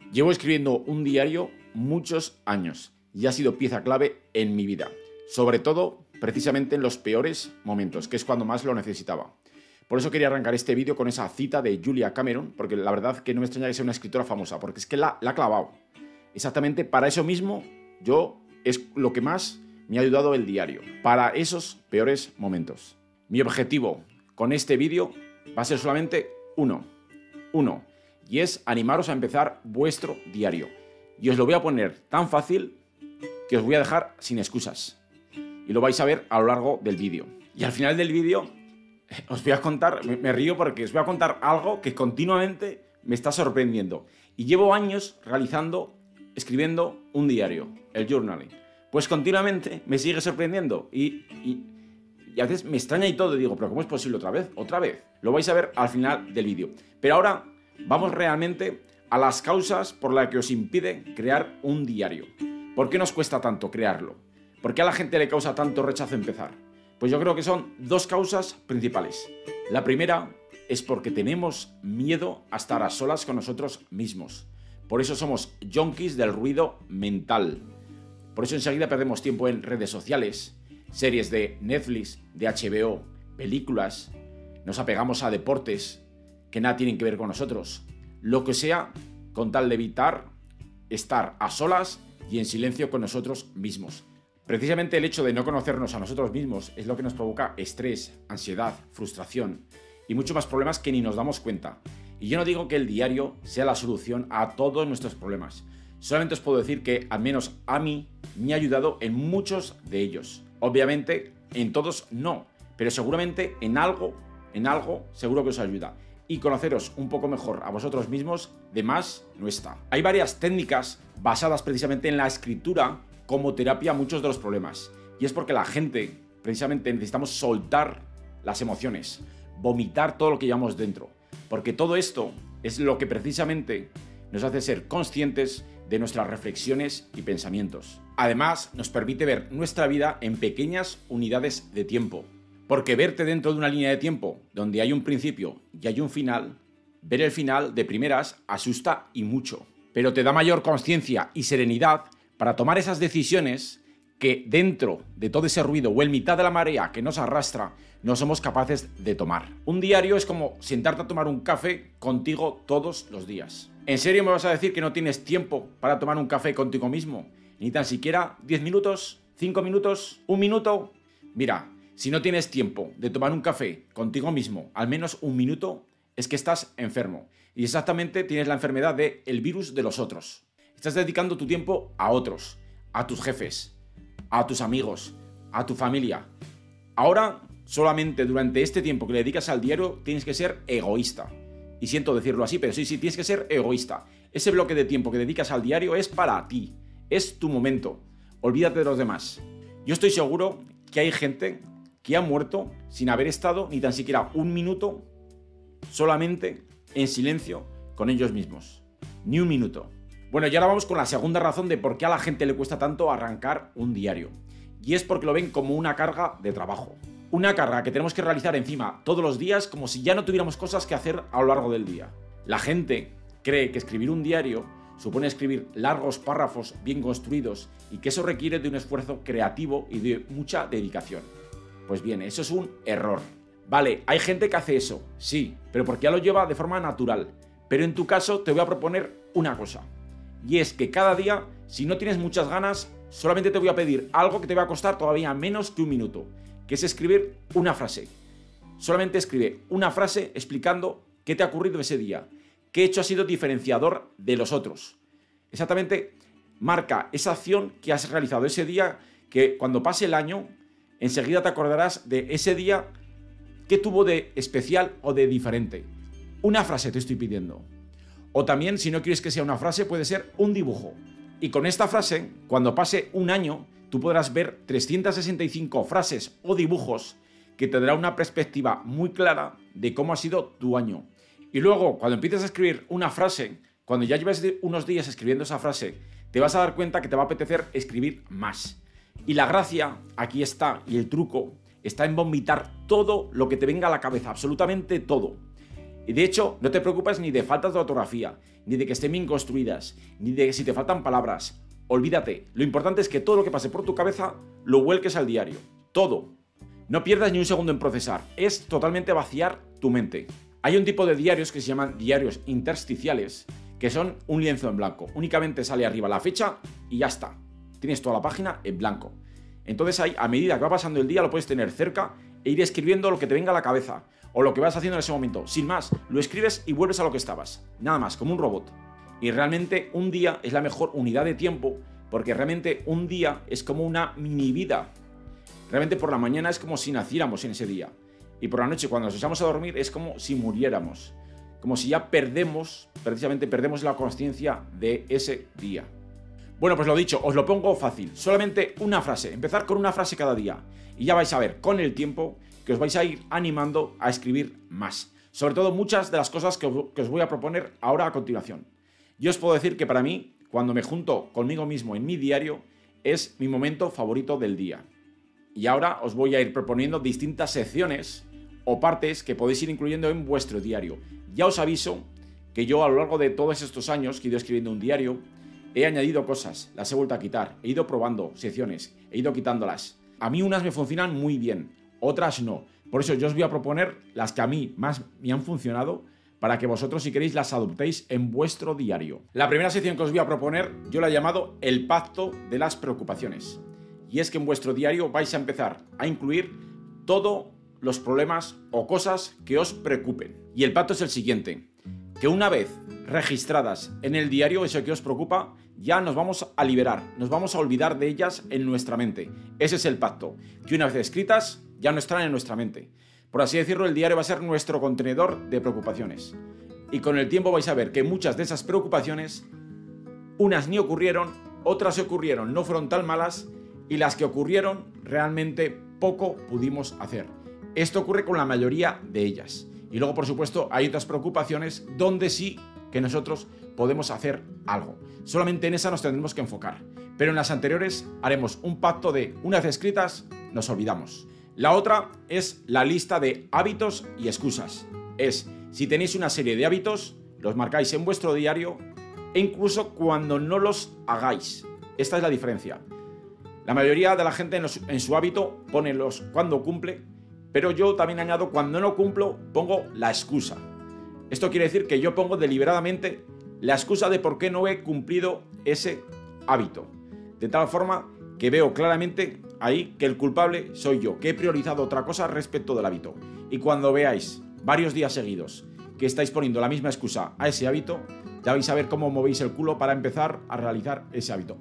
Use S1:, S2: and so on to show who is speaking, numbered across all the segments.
S1: Llevo escribiendo un diario muchos años y ha sido pieza clave en mi vida, sobre todo precisamente en los peores momentos, que es cuando más lo necesitaba. Por eso quería arrancar este vídeo con esa cita de Julia Cameron, porque la verdad que no me extraña que sea una escritora famosa, porque es que la ha clavado. Exactamente para eso mismo es lo que más me ha ayudado el diario, para esos peores momentos. Mi objetivo con este vídeo va a ser solamente uno, y es animaros a empezar vuestro diario. Y os lo voy a poner tan fácil que os voy a dejar sin excusas. Y lo vais a ver a lo largo del vídeo. Y al final del vídeo os voy a contar, me río porque os voy a contar algo que continuamente me está sorprendiendo. Y llevo años escribiendo un diario, el journaling. Pues continuamente me sigue sorprendiendo y a veces me extraña y todo. Y digo, ¿pero cómo es posible otra vez? ¿Otra vez? Lo vais a ver al final del vídeo. Pero ahora vamos realmente a las causas por las que os impide crear un diario. ¿Por qué nos cuesta tanto crearlo? ¿Por qué a la gente le causa tanto rechazo empezar? Pues yo creo que son dos causas principales. La primera es porque tenemos miedo a estar a solas con nosotros mismos. Por eso somos junkies del ruido mental. Por eso enseguida perdemos tiempo en redes sociales, series de Netflix, de HBO, películas. Nos apegamos a deportes que nada tienen que ver con nosotros. Lo que sea, con tal de evitar estar a solas y en silencio con nosotros mismos. Precisamente el hecho de no conocernos a nosotros mismos es lo que nos provoca estrés, ansiedad, frustración y muchos más problemas que ni nos damos cuenta. Y yo no digo que el diario sea la solución a todos nuestros problemas. Solamente os puedo decir que al menos a mí me ha ayudado en muchos de ellos. Obviamente en todos no, pero seguramente en algo seguro que os ayuda. Y conoceros un poco mejor a vosotros mismos de más no está. Hay varias técnicas basadas precisamente en la escritura como terapia a muchos de los problemas. Y es porque la gente, precisamente, necesitamos soltar las emociones, vomitar todo lo que llevamos dentro. Porque todo esto es lo que precisamente nos hace ser conscientes de nuestras reflexiones y pensamientos. Además, nos permite ver nuestra vida en pequeñas unidades de tiempo. Porque verte dentro de una línea de tiempo donde hay un principio y hay un final, ver el final de primeras asusta y mucho. Pero te da mayor conciencia y serenidad para tomar esas decisiones que dentro de todo ese ruido o en mitad de la marea que nos arrastra, no somos capaces de tomar. Un diario es como sentarte a tomar un café contigo todos los días. ¿En serio me vas a decir que no tienes tiempo para tomar un café contigo mismo? Ni tan siquiera 10 minutos, 5 minutos, 1 minuto. Mira, si no tienes tiempo de tomar un café contigo mismo, al menos 1 minuto, es que estás enfermo. Y exactamente tienes la enfermedad del virus de los otros. Estás dedicando tu tiempo a otros, a tus jefes, a tus amigos, a tu familia. Ahora, solamente durante este tiempo que le dedicas al diario, tienes que ser egoísta. Y siento decirlo así, pero sí, tienes que ser egoísta. Ese bloque de tiempo que dedicas al diario es para ti. Es tu momento. Olvídate de los demás. Yo estoy seguro que hay gente que ha muerto sin haber estado ni tan siquiera 1 minuto solamente en silencio con ellos mismos. Ni 1 minuto. Bueno, y ahora vamos con la segunda razón de por qué a la gente le cuesta tanto arrancar un diario. Y es porque lo ven como una carga de trabajo. Una carga que tenemos que realizar encima todos los días como si ya no tuviéramos cosas que hacer a lo largo del día. La gente cree que escribir un diario supone escribir largos párrafos bien construidos y que eso requiere de un esfuerzo creativo y de mucha dedicación. Pues bien, eso es un error. Vale, hay gente que hace eso, sí, pero porque ya lo lleva de forma natural. Pero en tu caso te voy a proponer una cosa. Y es que cada día, si no tienes muchas ganas, solamente te voy a pedir algo que te va a costar todavía menos que 1 minuto, que es escribir una frase. Solamente escribe una frase explicando qué te ha ocurrido ese día, qué hecho ha sido diferenciador de los otros. Exactamente, marca esa acción que has realizado ese día, que cuando pase el año, enseguida te acordarás de ese día que tuvo de especial o de diferente. Una frase te estoy pidiendo. O también, si no quieres que sea una frase, puede ser un dibujo. Y con esta frase, cuando pase 1 año, tú podrás ver 365 frases o dibujos que te dará una perspectiva muy clara de cómo ha sido tu año. Y luego, cuando empieces a escribir una frase, cuando ya lleves unos días escribiendo esa frase, te vas a dar cuenta que te va a apetecer escribir más. Y la gracia, aquí está, y el truco, está en vomitar todo lo que te venga a la cabeza, absolutamente todo. Y de hecho, no te preocupes ni de faltas de ortografía, ni de que estén bien construidas, ni de si te faltan palabras. Olvídate, lo importante es que todo lo que pase por tu cabeza lo vuelques al diario. Todo. No pierdas ni un segundo en procesar, es totalmente vaciar tu mente. Hay un tipo de diarios que se llaman diarios intersticiales, que son un lienzo en blanco. Únicamente sale arriba la fecha y ya está. Tienes toda la página en blanco. Entonces ahí, a medida que va pasando el día, lo puedes tener cerca e ir escribiendo lo que te venga a la cabeza o lo que vas haciendo en ese momento. Sin más, lo escribes y vuelves a lo que estabas. Nada más, como un robot. Y realmente un día es la mejor unidad de tiempo, porque realmente un día es como una mini vida. Realmente por la mañana es como si naciéramos en ese día. Y por la noche, cuando nos echamos a dormir, es como si muriéramos. Como si ya precisamente perdemos la consciencia de ese día. Bueno, pues lo dicho, os lo pongo fácil. Solamente una frase. Empezar con una frase cada día. Y ya vais a ver con el tiempo que os vais a ir animando a escribir más. Sobre todo muchas de las cosas que os voy a proponer ahora a continuación. Yo os puedo decir que para mí, cuando me junto conmigo mismo en mi diario, es mi momento favorito del día. Y ahora os voy a ir proponiendo distintas secciones o partes que podéis ir incluyendo en vuestro diario. Ya os aviso que yo a lo largo de todos estos años que he ido escribiendo un diario, he añadido cosas, las he vuelto a quitar, he ido probando secciones, he ido quitándolas. A mí unas me funcionan muy bien, otras no. Por eso yo os voy a proponer las que a mí más me han funcionado para que vosotros, si queréis, las adoptéis en vuestro diario. La primera sección que os voy a proponer, yo la he llamado el pacto de las preocupaciones. Y es que en vuestro diario vais a empezar a incluir todos los problemas o cosas que os preocupen. Y el pacto es el siguiente, que una vez registradas en el diario eso que os preocupa, ya nos vamos a liberar, nos vamos a olvidar de ellas en nuestra mente. Ese es el pacto, que una vez escritas ya no están en nuestra mente. Por así decirlo, el diario va a ser nuestro contenedor de preocupaciones. Y con el tiempo vais a ver que muchas de esas preocupaciones, unas ni ocurrieron, otras se ocurrieron, no fueron tan malas, y las que ocurrieron realmente poco pudimos hacer. Esto ocurre con la mayoría de ellas. Y luego, por supuesto, hay otras preocupaciones donde sí que nosotros podemos hacer algo. Solamente en esa nos tendremos que enfocar. Pero en las anteriores haremos un pacto de, una vez escritas, nos olvidamos. La otra es la lista de hábitos y excusas. Es, si tenéis una serie de hábitos, los marcáis en vuestro diario e incluso cuando no los hagáis. Esta es la diferencia. La mayoría de la gente en su hábito pone los cuando cumple, pero yo también añado cuando no cumplo, pongo la excusa. Esto quiere decir que yo pongo deliberadamente la excusa de por qué no he cumplido ese hábito. De tal forma que veo claramente ahí que el culpable soy yo, que he priorizado otra cosa respecto del hábito. Y cuando veáis varios días seguidos que estáis poniendo la misma excusa a ese hábito, ya vais a ver cómo movéis el culo para empezar a realizar ese hábito.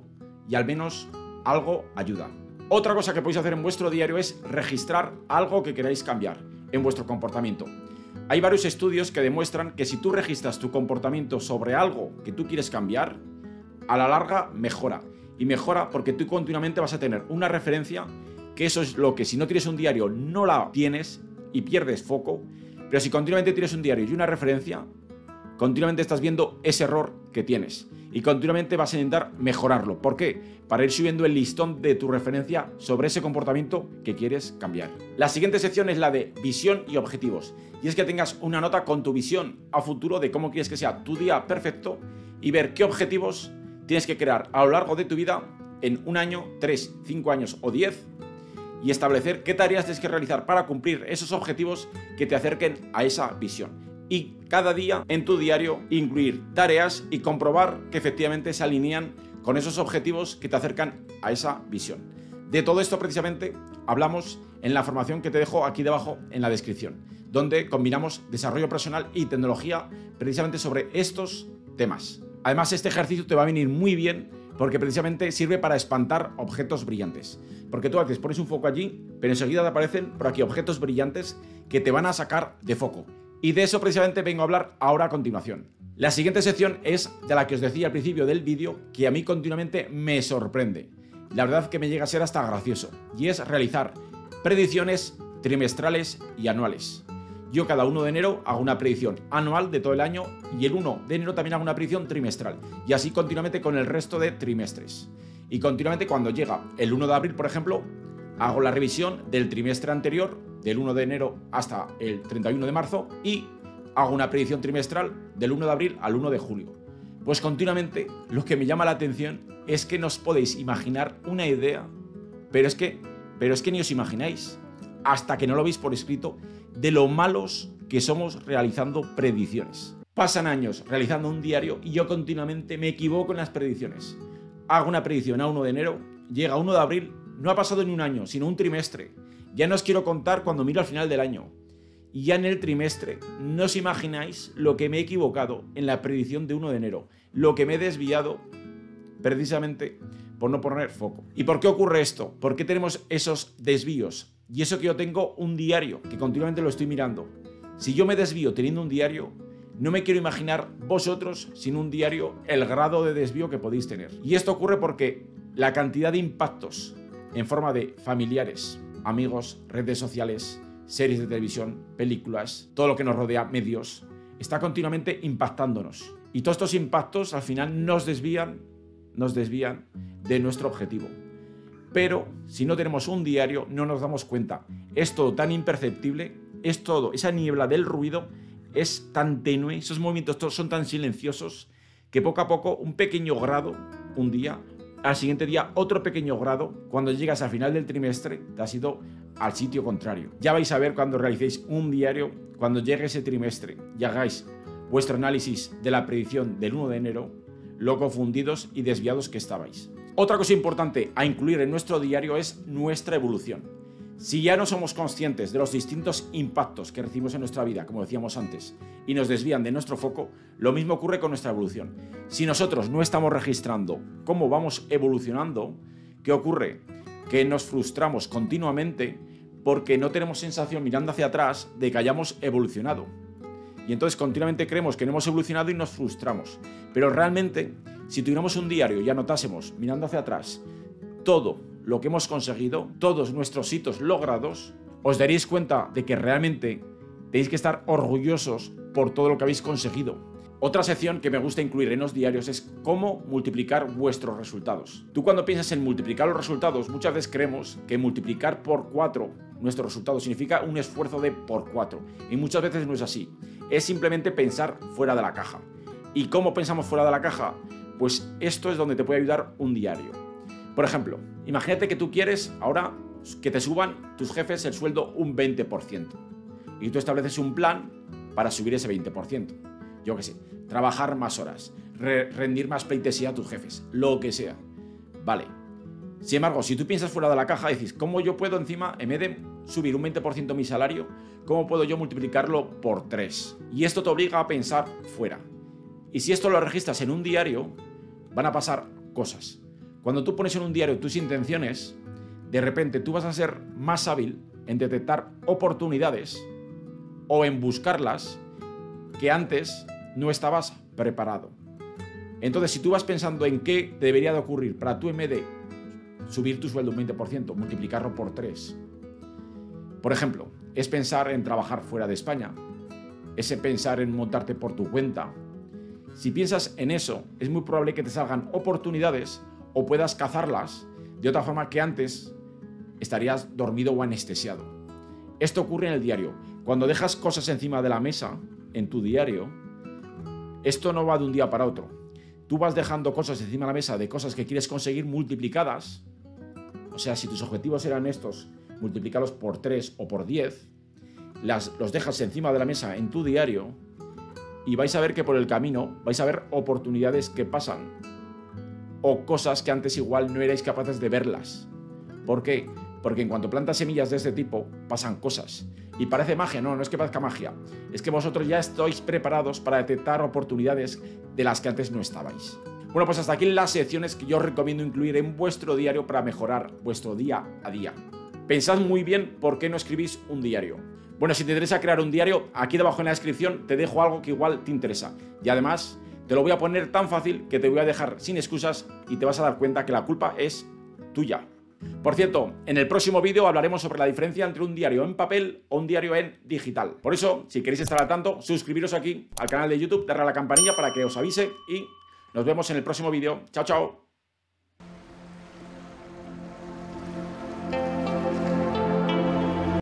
S1: Y al menos algo ayuda. Otra cosa que podéis hacer en vuestro diario es registrar algo que queráis cambiar en vuestro comportamiento. Hay varios estudios que demuestran que si tú registras tu comportamiento sobre algo que tú quieres cambiar, a la larga mejora. Y mejora porque tú continuamente vas a tener una referencia, que eso es lo que si no tienes un diario no la tienes y pierdes foco, pero si continuamente tienes un diario y una referencia, continuamente estás viendo ese error que tienes y continuamente vas a intentar mejorarlo. ¿Por qué? Para ir subiendo el listón de tu referencia sobre ese comportamiento que quieres cambiar. La siguiente sección es la de visión y objetivos. Y es que tengas una nota con tu visión a futuro de cómo quieres que sea tu día perfecto y ver qué objetivos tienes que crear a lo largo de tu vida en un año, 3, 5 años o 10 y establecer qué tareas tienes que realizar para cumplir esos objetivos que te acerquen a esa visión. Y cada día en tu diario incluir tareas y comprobar que efectivamente se alinean con esos objetivos que te acercan a esa visión. De todo esto precisamente hablamos en la formación que te dejo aquí debajo en la descripción, donde combinamos desarrollo personal y tecnología precisamente sobre estos temas. Además, este ejercicio te va a venir muy bien porque precisamente sirve para espantar objetos brillantes. Porque tú a veces pones un foco allí, pero enseguida te aparecen por aquí objetos brillantes que te van a sacar de foco. Y de eso precisamente vengo a hablar ahora a continuación. La siguiente sección es de la que os decía al principio del vídeo, que a mí continuamente me sorprende. La verdad que me llega a ser hasta gracioso. Y es realizar predicciones trimestrales y anuales. Yo cada 1 de enero hago una predicción anual de todo el año y el 1 de enero también hago una predicción trimestral. Y así continuamente con el resto de trimestres. Y continuamente cuando llega el 1 de abril, por ejemplo, hago la revisión del trimestre anterior, del 1 de enero hasta el 31 de marzo, y hago una predicción trimestral del 1 de abril al 1 de julio. Pues continuamente lo que me llama la atención es que no os podéis imaginar una idea, pero es que ni os imagináis, hasta que no lo veis por escrito, de lo malos que somos realizando predicciones. Pasan años realizando un diario y yo continuamente me equivoco en las predicciones. Hago una predicción a 1 de enero, llega 1 de abril, no ha pasado ni un año, sino un trimestre. Ya no os quiero contar cuando miro al final del año. Y ya en el trimestre no os imagináis lo que me he equivocado en la predicción de 1 de enero, lo que me he desviado precisamente por no poner foco. ¿Y por qué ocurre esto? ¿Por qué tenemos esos desvíos? Y eso que yo tengo un diario, que continuamente lo estoy mirando. Si yo me desvío teniendo un diario, no me quiero imaginar vosotros sin un diario el grado de desvío que podéis tener. Y esto ocurre porque la cantidad de impactos en forma de familiares, amigos, redes sociales, series de televisión, películas, todo lo que nos rodea, medios, está continuamente impactándonos. Y todos estos impactos al final nos desvían de nuestro objetivo. Pero si no tenemos un diario no nos damos cuenta. Es todo tan imperceptible, es todo, esa niebla del ruido es tan tenue, esos movimientos todos son tan silenciosos que poco a poco un pequeño grado, un día, al siguiente día otro pequeño grado, cuando llegas al final del trimestre te has ido al sitio contrario. Ya vais a ver cuando realicéis un diario, cuando llegue ese trimestre y hagáis vuestro análisis de la predicción del 1 de enero, lo confundidos y desviados que estabais. Otra cosa importante a incluir en nuestro diario es nuestra evolución. Si ya no somos conscientes de los distintos impactos que recibimos en nuestra vida, como decíamos antes, y nos desvían de nuestro foco, lo mismo ocurre con nuestra evolución. Si nosotros no estamos registrando cómo vamos evolucionando, ¿qué ocurre? Que nos frustramos continuamente porque no tenemos sensación mirando hacia atrás de que hayamos evolucionado. Y entonces continuamente creemos que no hemos evolucionado y nos frustramos. Pero realmente, si tuviéramos un diario y anotásemos, mirando hacia atrás, todo lo que hemos conseguido, todos nuestros hitos logrados, os daréis cuenta de que realmente tenéis que estar orgullosos por todo lo que habéis conseguido. Otra sección que me gusta incluir en los diarios es cómo multiplicar vuestros resultados. Tú cuando piensas en multiplicar los resultados, muchas veces creemos que multiplicar por 4 nuestros resultados significa un esfuerzo de por 4. Y muchas veces no es así. Es simplemente pensar fuera de la caja. ¿Y cómo pensamos fuera de la caja? Pues esto es donde te puede ayudar un diario. Por ejemplo, imagínate que tú quieres ahora que te suban tus jefes el sueldo un 20%. Y tú estableces un plan para subir ese 20%. Yo qué sé, trabajar más horas, rendir más pleitesía a tus jefes, lo que sea. Vale. Sin embargo, si tú piensas fuera de la caja, dices, ¿cómo yo puedo encima, en vez de subir un 20% mi salario, cómo puedo yo multiplicarlo por 3? Y esto te obliga a pensar fuera. Y si esto lo registras en un diario, van a pasar cosas. Cuando tú pones en un diario tus intenciones, de repente tú vas a ser más hábil en detectar oportunidades o en buscarlas que antes no estabas preparado. Entonces, si tú vas pensando en qué debería de ocurrir para tú en vez de subir tu sueldo un 20%, multiplicarlo por 3. Por ejemplo, es pensar en trabajar fuera de España, es pensar en montarte por tu cuenta. Si piensas en eso, es muy probable que te salgan oportunidades o puedas cazarlas de otra forma que antes estarías dormido o anestesiado. Esto ocurre en el diario. Cuando dejas cosas encima de la mesa, en tu diario, esto no va de un día para otro. Tú vas dejando cosas encima de la mesa de cosas que quieres conseguir multiplicadas. O sea, si tus objetivos eran estos, multiplicarlos por 3 o por 10, los dejas encima de la mesa en tu diario y vais a ver que por el camino vais a ver oportunidades que pasan o cosas que antes igual no erais capaces de verlas. ¿Por qué? Porque en cuanto plantas semillas de este tipo, pasan cosas. Y parece magia, no es que parezca magia. Es que vosotros ya estáis preparados para detectar oportunidades de las que antes no estabais. Bueno, pues hasta aquí las secciones que yo os recomiendo incluir en vuestro diario para mejorar vuestro día a día. Pensad muy bien por qué no escribís un diario. Bueno, si te interesa crear un diario, aquí debajo en la descripción te dejo algo que igual te interesa. Y además, te lo voy a poner tan fácil que te voy a dejar sin excusas y te vas a dar cuenta que la culpa es tuya. Por cierto, en el próximo vídeo hablaremos sobre la diferencia entre un diario en papel o un diario en digital. Por eso, si queréis estar al tanto, suscribiros aquí al canal de YouTube, darle a la campanilla para que os avise y nos vemos en el próximo vídeo. Chao, chao.